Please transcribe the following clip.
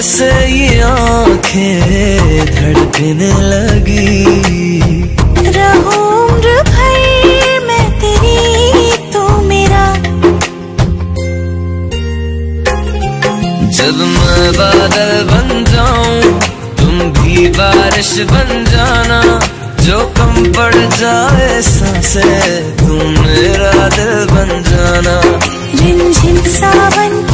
से ये आंखें धड़कने लगी। रहूं उम्र भर मैं तेरी तू मेरा। जब मैं बादल बन जाऊं तुम भी बारिश बन जाना। जो कम पड़ जाए सांसें तुम मेरा दिल बन जाना। रिमझिम सावन